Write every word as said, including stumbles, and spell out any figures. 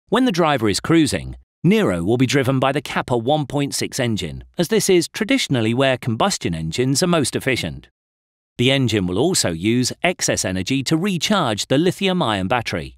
When the driver is cruising, Niro will be driven by the Kappa one point six engine, as this is traditionally where combustion engines are most efficient. The engine will also use excess energy to recharge the lithium-ion battery.